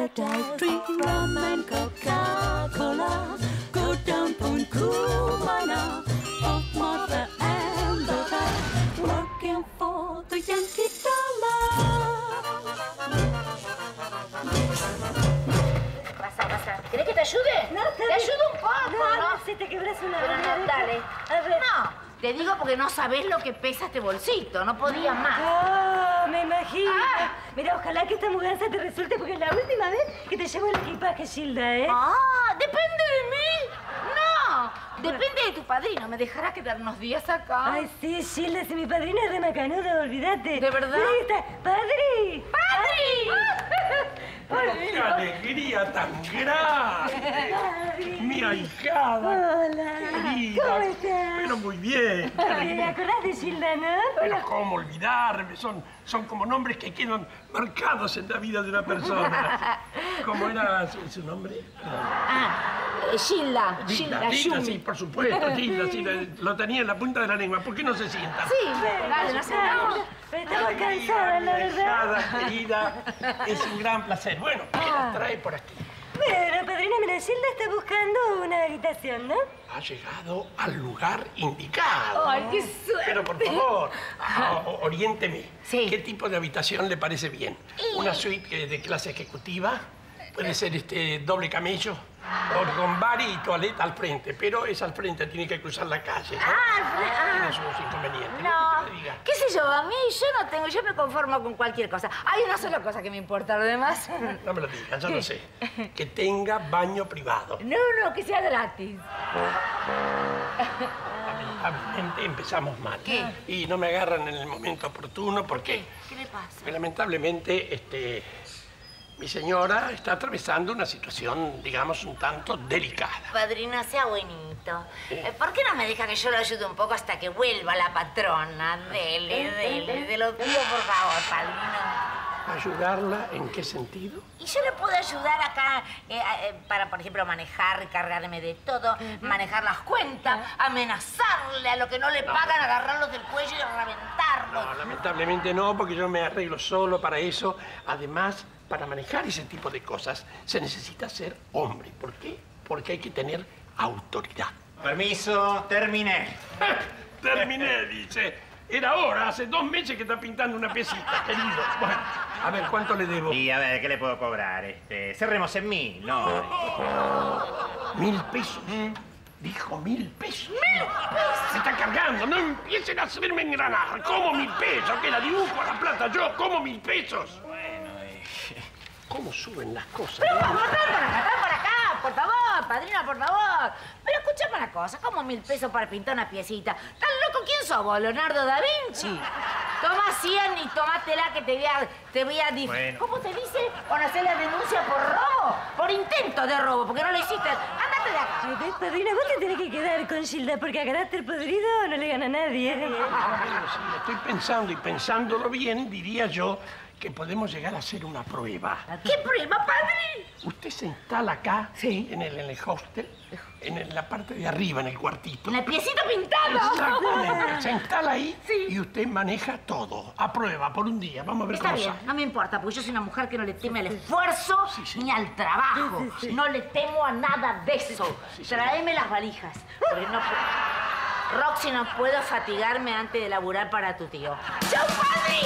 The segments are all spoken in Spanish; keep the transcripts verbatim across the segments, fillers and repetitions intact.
white ice cream, rum and Coca-Cola. Go down Point Cumana, of Martha and Luther, working for the Yankee dollar. Pasa, pasa. ¿Querés que te ayude? No, te bien. ayudo un poco, no, ¿no? no, si te quebras una Pero uña, no, dale. A ver. No, te digo porque no sabés lo que pesa este bolsito. No podía más. Oh, me imagino. Ah. Mira, ojalá que esta mudanza te resulte, porque es la última vez que te llevo el equipaje, Gilda, ¿eh? Ah, ¿depende de mí? No, depende de tu padrino. ¿Me dejará quedar unos días acá? Ay, sí, Gilda, si mi padrino es de macanudo, olvídate. ¿De verdad? Mira, ahí está. ¡Padre! ¡Qué alegría tan grande! ¡Padre! Mi ahijada. Hola. Querida. ¿Cómo estás? Pero muy bien. qué ¿Te alegría. acordás de Gilda, no? Pero cómo olvidarme, son, son como nombres que quedan marcados en la vida de una persona. ¿Cómo era su, su nombre? Ah, eh, Gilda. Gilda, Gilda, Gilda, Yumi. sí, por supuesto, Gilda, sí, lo tenía en la punta de la lengua. ¿Por qué no se sienta? Sí, dale, no sentamos. Pero estamos Ay, cansadas, la mi verdad. ahijada querida, es un gran placer. Bueno, ¿qué nos trae por aquí? Bueno, padrino, mira, Gilda está buscando una habitación, ¿no? Ha llegado al lugar indicado. Ay, qué suerte. Pero por favor, ah, o- oriénteme. Sí. ¿Qué tipo de habitación le parece bien? ¿Una suite eh, de clase ejecutiva? Puede ser este doble camello, o con bar y toaleta al frente, pero es al frente, tiene que cruzar la calle. ¿no? Ah, Tiene sus inconvenientes. no. ¿Qué me diga? ¿Qué sé yo? A mí yo no tengo, yo me conformo con cualquier cosa. Hay una sola cosa que me importa, lo demás. No me lo digas, ya lo sé. Que tenga baño privado. No, no, que sea gratis. Lamentablemente empezamos mal. ¿Qué? Y no me agarran en el momento oportuno porque... ¿Qué le pasa? Porque lamentablemente, este, mi señora está atravesando una situación, digamos, un tanto delicada. Padrino, sea buenito. Eh, ¿Por qué no me deja que yo lo ayude un poco hasta que vuelva la patrona? Dele, dele, te lo pido por favor, padrino. ¿Ayudarla en qué sentido? Y yo le puedo ayudar acá eh, eh, para, por ejemplo, manejar, cargarme de todo, manejar las cuentas, amenazarle a lo que no le pagan, agarrarlos del cuello y reventarlos. No, lamentablemente no, porque yo me arreglo solo para eso. Además, para manejar ese tipo de cosas se necesita ser hombre. ¿Por qué? Porque hay que tener autoridad. Permiso, terminé. Terminé, dice. Era hora, hace dos meses que está pintando una piecita, querido. Bueno, a ver, ¿cuánto le debo? Y a ver, ¿qué le puedo cobrar? Este, cerremos en mil, ¿no? Mil pesos. Dijo mil pesos. ¡Mil pesos! Se está cargando. No empiecen a hacerme engranar. ¿Cómo mil pesos? Que la dibujo a la plata yo. ¿Cómo mil pesos? Bueno, eh, ¿Cómo suben las cosas? Pero vamos, trae por acá, trae por acá, por favor, padrino, por favor. Pero escúchame una cosa, ¿cómo mil pesos para pintar una piecita? ¿Tan loco quién sos vos, Leonardo da Vinci? Toma cien y tomátela que te voy a... Te voy a dif- Bueno. ¿Cómo te dice? Por hacer la denuncia por robo, por intento de robo, porque no lo hiciste. Ándate de acá. Ay, ves, padrino, vos te tenés que quedar con Gilda, porque a carácter podrido no le gana a nadie. ¿eh? Bueno, sí, estoy pensando y pensándolo bien, diría yo que podemos llegar a hacer una prueba. ¿Qué prueba, padre? Usted se instala acá, Sí. en el, en el hostel, en el- la parte de arriba, en el cuartito. Una piecita pintada. Exactamente. Se instala ahí Sí. y usted maneja todo. A prueba, por un día. Vamos a ver Está cómo bien, sale. no me importa, porque yo soy una mujer que no le teme al esfuerzo Sí, sí. ni al trabajo. Sí, sí, sí. No le temo a nada de eso. sí, sí. Tráeme las valijas. Porque no puedo... Roxy, no puedo fatigarme antes de laburar para tu tío. ¡Chau, padre!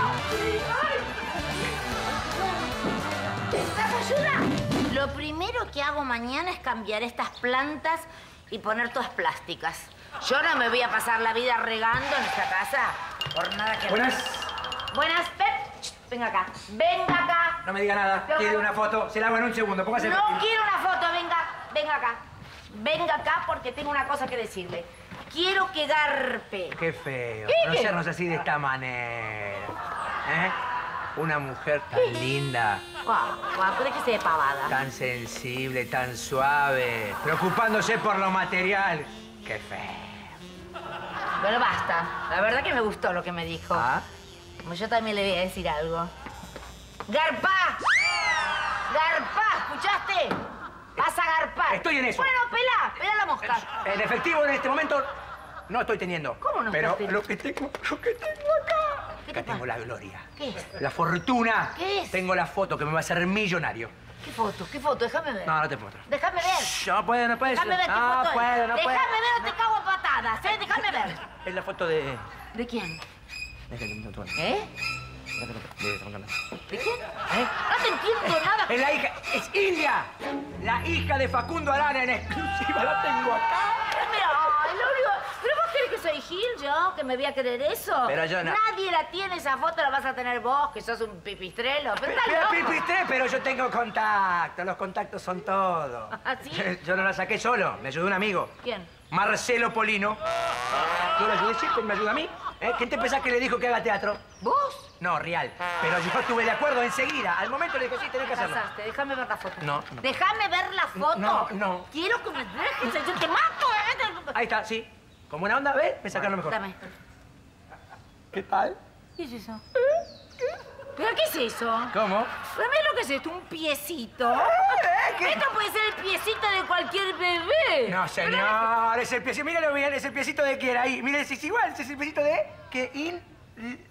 ¿Necesitas ayuda? Lo primero que hago mañana es cambiar estas plantas y poner todas plásticas. Yo no me voy a pasar la vida regando en esta casa por nada que... Buenas. Buenas, Pep. Ch, venga acá. Venga acá. No me diga nada. Pero- Quiere una foto. Se la hago en un segundo. Póngase. No quiero una foto. Venga, venga acá. Venga acá porque tengo una cosa que decirle. Quiero que garpe. Qué feo. ¿Qué? No sernos así de esta manera. ¿Eh? Una mujer tan linda, Guau, guau, déjese de pavada. tan sensible, tan suave, preocupándose por lo material. Qué feo. Bueno, basta. La verdad que me gustó lo que me dijo. ¿Ah? Como yo también le voy a decir algo. ¡Garpa! ¡Garpa! ¿Escuchaste? Vas a garpar. Estoy en eso. Bueno, pelá, pelá la mosca. En efectivo, en este momento, no estoy teniendo. ¿Cómo no Pero estás teniendo? lo que tengo, lo que tengo acá. ¿Qué te Acá tengo pasa? la gloria. ¿Qué es? La fortuna. ¿Qué es? Tengo la foto que me va a hacer millonario. ¿Qué foto? ¿Qué foto? Déjame ver. No, no te puedo. Déjame ver. Shh, no puedo, no puedo. Déjame ver qué no foto es. puedo, no puedo. Déjame ver o te cago a patadas, ¿eh? Déjame ver. Es la foto de... ¿De quién? ¿Eh? ¿Eh? ¿De quién? ¿Eh? No te entiendo nada. Es la hija... ¡Es India! La hija de Facundo Arana en exclusiva. La tengo acá. Mira, ay, lo único... ¿Pero vos crees que soy Gil yo? ¿Que me voy a creer eso? Pero yo no. Nadie la tiene, esa foto la vas a tener vos, que sos un pipistrelo. Pero estás Pero loco. pipistré, pero yo tengo contacto. Los contactos son todo. ¿Ah, sí? Yo no la saqué solo. Me ayudó un amigo. ¿Quién? Marcelo Polino. Yo lo ayudé siempre, me ayuda a mí. ¿Eh? ¿Quién te pensás que le dijo que haga teatro? ¿Vos? No, real. Pero yo estuve de acuerdo enseguida. Al momento le dije, sí, tenés que hacerlo. Pasaste, déjame ver la foto. No, no. Déjame ver la foto. No, no. Quiero que me dejes, yo te mato, ¿eh? Ahí está, sí. Con buena onda, ¿ves? Me sacaron lo mejor. Dame. ¿Qué tal? ¿Qué es eso? ¿Pero qué es eso? ¿Cómo? Dame lo que es esto, un piecito. ¿Qué? Esto puede ser el piecito de cualquier bebé. No, señor. Es el piecito. Míralo bien, es el piecito de quién ahí. Mire, es igual. Es el piecito de... que in...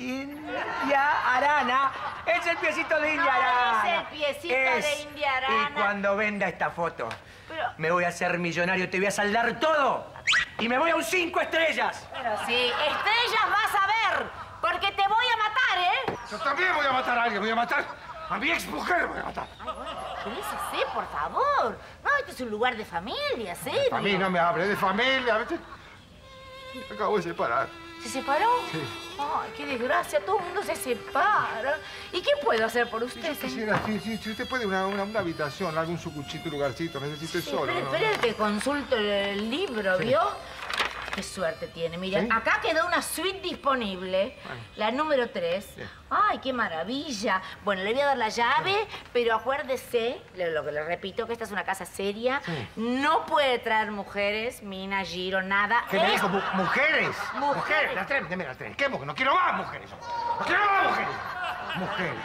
India Arana. Es el piecito de India No, Arana. es el piecito de India Arana. Y cuando venda esta foto, Pero- me voy a hacer millonario, te voy a saldar todo. Y me voy a un cinco estrellas. Pero sí, estrellas vas a ver, porque te voy a matar, ¿eh? Yo también voy a matar a alguien, voy a matar a mi ex mujer, voy a matar. Dícese, por favor. No, este es un lugar de familia, serio. A mí no me hable de familia. ¿viste? Me acabo de separar. ¿Se separó? Sí. Ay, qué desgracia, todo el mundo se separa. ¿Y qué puedo hacer por usted, Yo señor? quisiera, si, si, si usted puede, una, una, una habitación, algún sucuchito, lugarcito, necesito el Sí, solo. espere, ¿no? espere, que consulto el libro, ¿vio? Qué suerte tiene. Mira, ¿Sí? acá quedó una suite disponible, la número tres. Sí. ¡Ay, qué maravilla! Bueno, le voy a dar la llave, pero acuérdese, le- lo que le repito, que esta es una casa seria. Sí. No puede traer mujeres, Mina, Giro, nada. ¿Qué me Es- dijo? Mu- ¿Mujeres? Mujeres. Las tres, deme las tres. ¿Qué mujeres? No quiero más mujeres. No quiero más mujeres. Mujeres.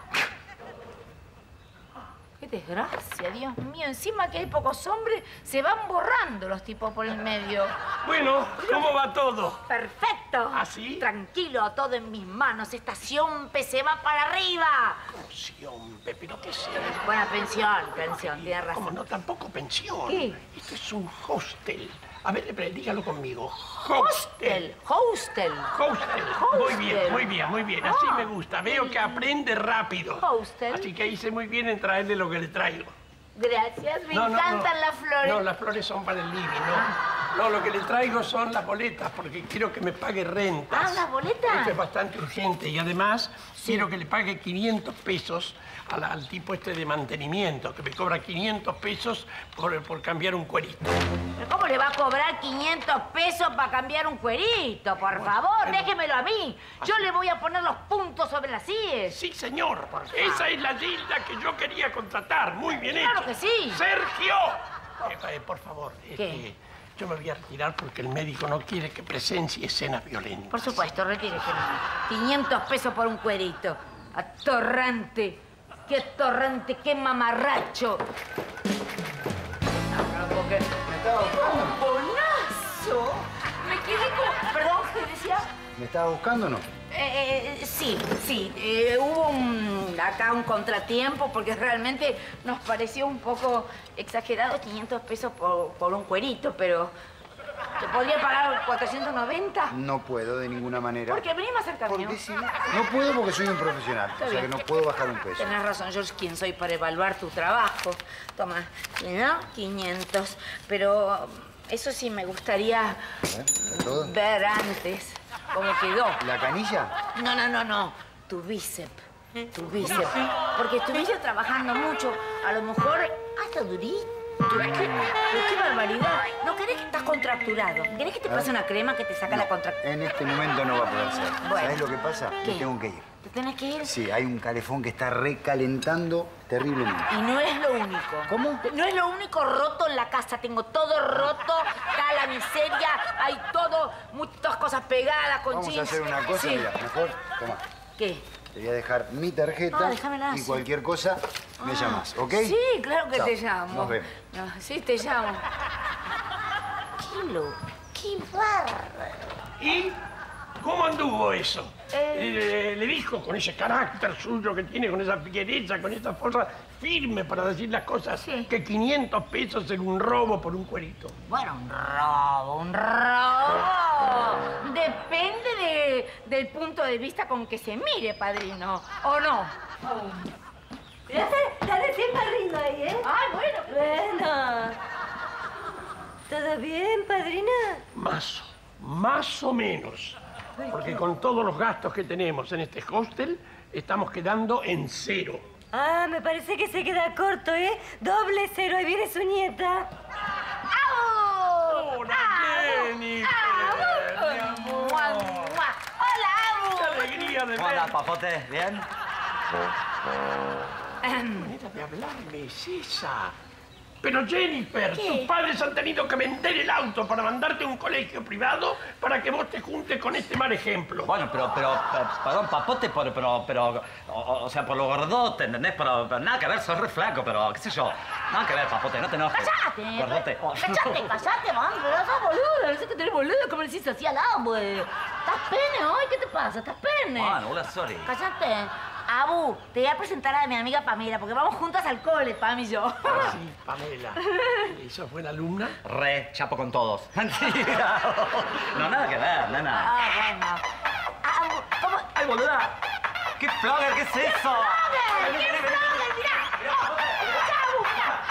¡Qué desgracia, Dios mío! Encima que hay pocos hombres, se van borrando los tipos por el medio. Bueno, ¿cómo va todo? ¡Perfecto! ¿Ah, sí? Tranquilo, todo en mis manos. Estación P se va para arriba. Pensión, Pepe, ¿pero qué es? Buena pensión, pensión, tiene razón. ¿Cómo no? Tampoco pensión. ¿Qué? Esto es un hostel. A ver, espere, dígalo conmigo. Hostel, hostel. Hostel. Muy bien, muy bien, muy bien. Así Ah, me gusta. Veo que aprende rápido. Hostel. Así que hice muy bien en traerle lo que le traigo. Gracias, me No, no, encantan no. las flores. No, las flores son para el living, no. No, lo que le traigo son las boletas, porque quiero que me pague rentas. Ah, ¿las boletas? Esto es bastante urgente y además quiero que le pague quinientos pesos al, al tipo este de mantenimiento, que me cobra quinientos pesos por, por cambiar un cuerito. ¿Pero cómo le va a cobrar quinientos pesos para cambiar un cuerito? Por favor, bueno. déjemelo a mí. Yo le voy a poner los puntos sobre las íes. Sí, señor. Esa es la Gilda que yo quería contratar. Muy bien hecho. Claro que sí. ¡Sergio! Eh, eh, por favor, ¿Qué? este, yo me voy a retirar porque el médico no quiere que presencie escenas violentas. Por supuesto, retírese. quinientos pesos por un cuerito. Atorrante. ¡Qué atorrante! ¡Qué mamarracho! Porque me estaba buscando. ¡Bonazo! Me quedé con... Perdón, ¿qué decía? ¿Me estaba buscando o no? Eh, eh, sí, sí. Eh, hubo un, acá un contratiempo porque realmente nos pareció un poco exagerado quinientos pesos por, por un cuerito, pero... ¿Te podría pagar cuatrocientos noventa? No puedo de ninguna manera. Porque vení más cerca mío. Porque si no, no puedo porque soy un profesional. Está o sea bien. que no puedo bajar un peso. Tenés razón, George, ¿quién soy para evaluar tu trabajo? Toma, ¿no? quinientos. Pero eso sí me gustaría ¿Eh? ¿Todo? ver antes cómo quedó. ¿La canilla? No, no, no, no. Tu bíceps. Tu bíceps. Porque estuviste trabajando mucho. A lo mejor hasta durito. ¿Qué, pero qué barbaridad. ¿No querés que estás contracturado? ¿Querés que te pase una crema que te saca la contractura? En este momento no va a poder ser. Bueno. ¿Sabés lo que pasa? ¿Qué? Me tengo que ir. ¿Te tenés que ir? Sí, hay un calefón que está recalentando terriblemente. Y no es lo único. ¿Cómo? No es lo único roto en la casa. Tengo todo roto, está la miseria, hay todo, muchas cosas pegadas con Vamos a jeans. hacer una cosa, Sí. mira, mejor, toma. ¿Qué? Te voy a dejar mi tarjeta Ah, déjamela, y sí. cualquier cosa me llamas, ¿ok? Sí, claro que Chao, te llamo. nos vemos. No, sí, te llamo. Qué lo, qué bárbaro. ¿Y cómo anduvo eso? Eh, le dijo con ese carácter suyo que tiene, con esa fiereza, con esa fuerza firme para decir las cosas, Sí. que quinientos pesos en un robo por un cuerito. Bueno, un robo, un robo. Depende de, del punto de vista con que se mire, padrino. ¿O no? Mirá, está, está recién padrino ahí, ¿eh? Ay, bueno. Bueno. ¿Todo bien, padrina? Más, más o menos. Porque con todos los gastos que tenemos en este hostel, estamos quedando en cero. Ah, me parece que se queda corto, ¿eh? Doble cero, ahí viene su nieta. ¡Abu! ¡Hola, Jenny! ¡Abu! Mi amor. ¡Mua, mua! ¡Hola, ¡Qué Abu! alegría de Hola, ver! papote, ¿bien? La manera de hablarme es esa. Pero Jennifer, ¿Qué? tus padres han tenido que vender el auto para mandarte a un colegio privado para que vos te juntes con este mal ejemplo. Bueno, pero, pero, eh, perdón, papote, por, pero, pero, o, o sea, por lo gordote, ¿entendés? Pero, pero nada que ver, sos re flaco, pero, qué sé yo, nada que ver, papote, no te enojes. ¡Cállate! Gordote. ¡Cállate, cállate, man! Pero sos boludo, no sé qué tenés boludo, como le decís así al Abu. ¿Estás pene hoy? ¿Qué te pasa? ¿Estás pene? Ah, no, hola, sorry. Cállate. Abu, te voy a presentar a mi amiga Pamela, porque vamos juntas al cole, Pam y yo. Ah, sí, Pamela. ¿Y sos buena alumna? Re, chapo con todos. Mentira. No, nada que ver, nena. Ah, bueno. Abu, ¿cómo? ¡Ay, boluda! ¿Qué flogger? ¿Qué es eso? ¡Flogger! ¿Qué es flogger? Mirá. Oh, escuchá, Abu, mirá.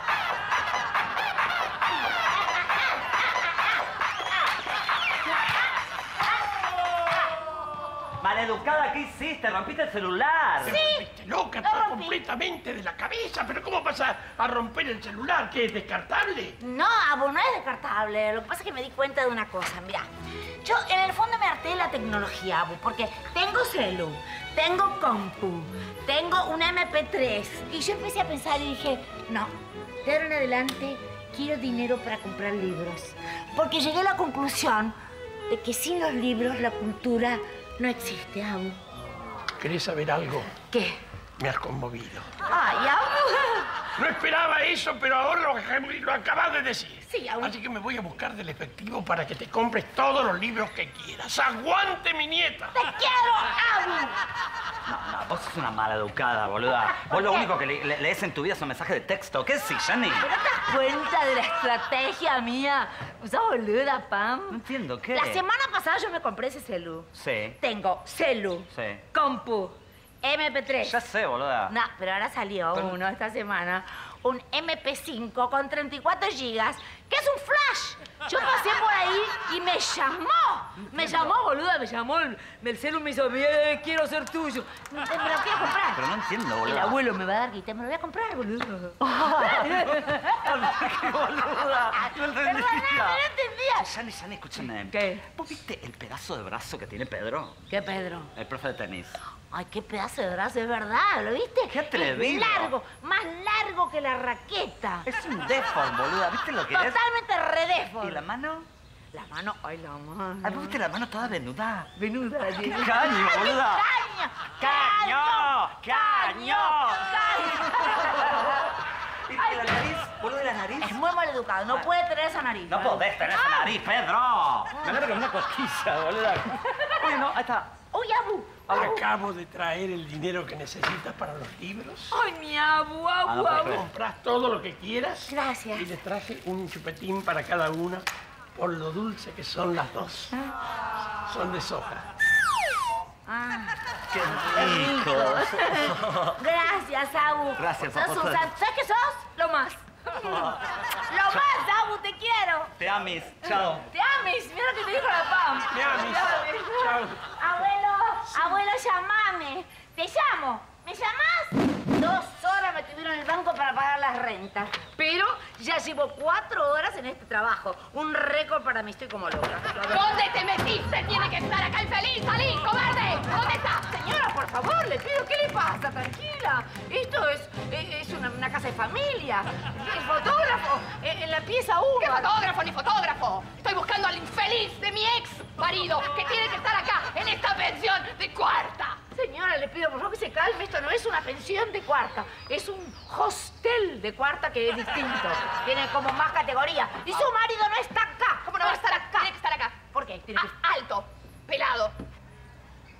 Maleducada, ¿qué hiciste? ¿Rompiste el celular? Te volviste loca, lo estás rompí. completamente de la cabeza. ¿Pero cómo vas a, a romper el celular? ¿Qué, es descartable? No, Abu, no es descartable. Lo que pasa es que me di cuenta de una cosa. Mira, yo en el fondo me harté de la tecnología, Abu, porque tengo celu, tengo compu, tengo un eme pe tres. Y yo empecé a pensar y dije, no, de ahora en adelante quiero dinero para comprar libros. Porque llegué a la conclusión de que sin los libros la cultura no existe, Abu. ¿Querés saber algo? ¿Qué? Me has conmovido. Ay, Abu. No esperaba eso, pero ahora lo, lo acabas de decir. Sí, aún- Así que me voy a buscar del efectivo para que te compres todos los libros que quieras. ¡Aguante, mi nieta! ¡Te quiero, Abu! No, no, vos sos una maleducada, boluda. Vos lo único que le- le- lees en tu vida son mensajes de texto. ¿Qué decís, Jenny? ¿Pero te das cuenta de la estrategia mía? ¿Sos boluda, No Pam? entiendo, ¿qué? La semana pasada yo me compré ese celu. Sí. Tengo celu, Sí. compu, eme pe tres. Ya sé, boluda. No, pero ahora salió Pero- uno esta semana. Un eme pe cinco con treinta y cuatro gigas, que es un flash. Yo pasé por ahí y me llamó. Me llamó, boluda, me llamó. El, el celu me hizo, bien, quiero ser tuyo. Me, me lo quiero comprar. Pero no entiendo, El boluda. abuelo me va a dar guita, me lo voy a comprar, boludo. ¡Qué boluda! No entendía. Perdóname, no entendía. Jenny, Jenny, escúchame. ¿Qué? ¿Vos viste el pedazo de brazo que tiene Pedro? ¿Qué, Pedro? El profe de tenis. Ay, qué pedazo de brazo, es verdad, ¿lo viste? Qué atrevido. Es largo, más largo que la raqueta. Es un deform, boluda. ¿Viste lo que es? Totalmente redefo. ¿Y la mano? La mano, ay, la mano. Ay, ¿vos viste la mano toda venuda? Venuda. ¡Qué caño, boluda! ¡Caño! ¡Caño! ¡Caño! ¿Y y la nariz? ¿Boluda de la nariz? Es muy mal educado, no puede tener esa nariz. No podés tener esa nariz, Pedro. Me agarro con una cosquilla, boluda. Oye, no, ahí está. ¡Uy, Abu! Acabo de traer el dinero que necesitas para los libros. ¡Ay, mi Abu, Ah, Abu, no, Abu! perfecto. Compras todo lo que quieras. Gracias. Y les traje un chupetín para cada una por lo dulce que son las dos. Son de soja. Ah, ¡Qué rico! gracias, Abu. Gracias, Sos un papá. san- ¿Sabes qué sos? Lo más. Lo más, Abu, te quiero. Te amis. Chao. Te amis, mira lo que te dijo la Pam. Me amis. Chao. Abuelo, abuelo, llamame. Te llamo. ¿Me llamas? Dos horas me tuvieron en el banco para pagar las rentas. Pero ya llevo cuatro horas en este trabajo. Un récord para mí, estoy como loca. ¿Dónde te metiste? Tiene que estar acá infeliz. ¡Salí, cobarde! ¿Dónde está? Señora, por favor, le pido, ¿qué le pasa? Tranquila. Esto es, es una, una casa de familia. El fotógrafo, en, en la pieza ¿Qué uno. fotógrafo ni fotógrafo? Estoy buscando al infeliz de mi ex marido que tiene que estar acá en esta pensión de cuarta. Señora, le pido por favor que se calme. Esto no es una pensión de cuarta. Es un hostel de cuarta que es distinto. Tiene como más categoría. Y su marido no está acá. ¿Cómo no va a estar acá? Tiene que estar acá. ¿Por qué? Tiene que... Ah, alto, pelado,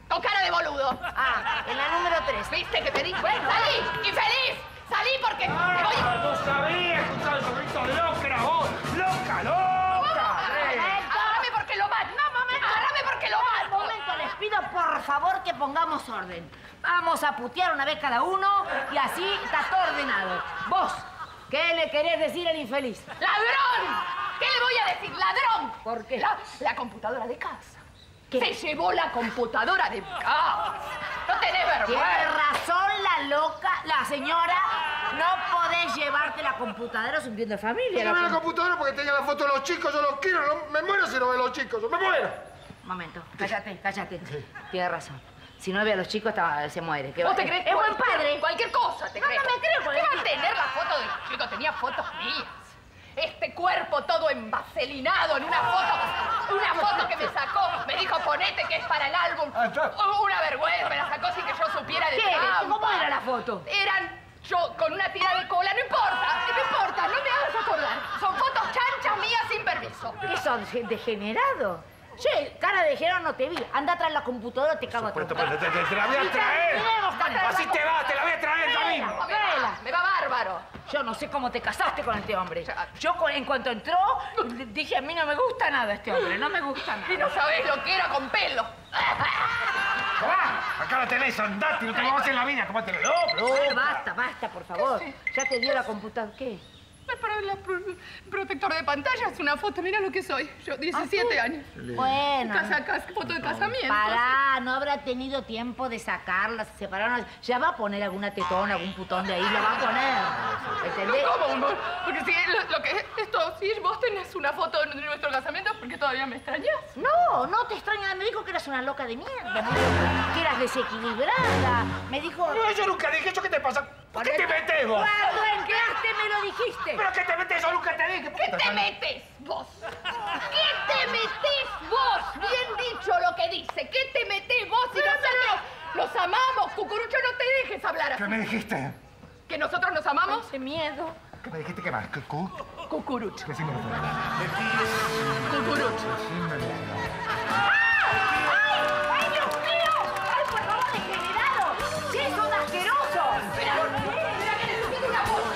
Con cara de boludo. Ah, en la número tres. ¿Viste que te dije? ¡Salí! ¡Infeliz! ¡Salí porque te voy a... ¡No sabía escuchar el sobrito de loca, era vos! ¡Loca, loca! Agárrame porque lo mato. No, momento. Agárrame porque lo Un mato. momento, les pido por favor que pongamos orden. Vamos a putear una vez cada uno y así está todo ordenado. Vos, ¿qué le querés decir al infeliz? ¡Ladrón! ¿Qué le voy a decir? ¡Ladrón! ¿Por qué? La, la computadora de casa. ¿Qué? Se llevó la computadora de casa. No tenés Tiene vergüenza. razón la loca, la señora. No podés llevarte la computadora, es un bien de familia. Yo no veo la computadora porque tenía la foto de los chicos, yo los quiero, no, me muero si no veo a los chicos, me muero. Un momento, cállate, cállate. Tienes razón. Si no ve a los chicos, está- se muere. ¿Qué ¿Vos va- te crees? Es buen cualquier- padre. Cualquier cosa, te No, crees. no me creo, ¿Qué porque- va a tener la foto de los chicos? Tenía fotos mías. Este cuerpo todo envaselinado en una foto. Una foto que me sacó. Me dijo, ponete que es para el álbum. Ah, está. Una vergüenza, me la sacó sin que yo supiera de ¿Qué? trampa. ¿Cómo era la foto? Eran yo con una tira de cola. No importa, no importa, no me hagas acordar. Son fotos chanchas mías sin permiso. ¿Qué son? ¿Degenerado? Che, cara de degenerado no te vi. Anda atrás de la computadora, te cago a Te, trompadas. te- te- te la voy a traer. Terminemos con Así esto. te va, te la voy a traer ya mismo. Me va, me va bárbaro. Yo no sé cómo te casaste con este hombre. Yo cu- en cuanto entró, dije, a mí no me gusta nada este hombre, no me gusta Y nada. no sabés lo que era con pelo. Tomá, acá la tenés, andate, no te vamos en la vida, ¿cómo te lo Oh, basta, basta, por favor. Ya te dio la computadora. ¿Qué? Para el protector de pantalla es una foto, mira lo que soy. Yo, diecisiete años. Bueno. Casa, casa, foto de casamiento. Pará, no habrá tenido tiempo de sacarla, se separaron. Ya va a poner alguna tetona, algún putón de ahí, lo va a poner. ¿Entendés? ¿Cómo, amor? Porque si lo, lo que esto, si vos tenés una foto de nuestro casamiento, ¿por qué todavía me extrañas? No, no te extraña. Me dijo que eras una loca de mierda. Me dijo que eras desequilibrada. Me dijo... No, yo nunca dije eso, ¿qué te pasa? ¿Por qué te metes vos? Cuando entraste me lo dijiste. ¿Pero qué te metes? Yo nunca te dije. ¿Qué te metes vos? ¿Qué te metes vos? Bien dicho lo que dice. ¿Qué te metes vos si nosotros los amamos? Cucurucho, no te dejes hablar así. ¿Qué me dijiste? ¿Que nosotros nos amamos? Qué miedo. ¿Qué me dijiste? ¿Qué más? ¿Qué cu? Cucurucho. Decímelo. Cucurucho. ¡Ay, Dios mío! ¡Ay, por favor, degenerado! ¡Sí, son asquerosos! Espera, espera que necesito una voz.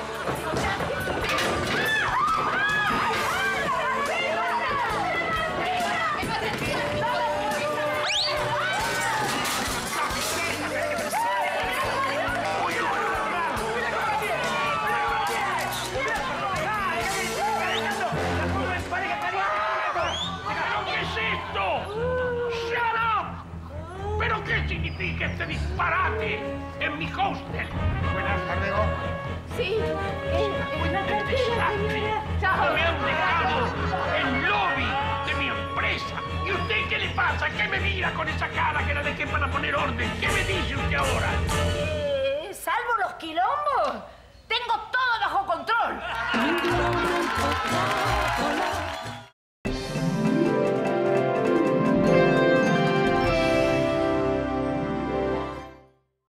¿Pero qué es esto? ¡Shut up! ¿Pero qué significa este disparate en mi hostel? Buenas tardes, vos. Sí. El desastre. Chao. Me han dejado el lobby de mi empresa. ¿Y usted qué le pasa? ¿Qué me mira con esa cara que la dejé para poner orden? ¿Qué me dice usted ahora? Eh, ¿Salvo los quilombos? Tengo todo bajo control.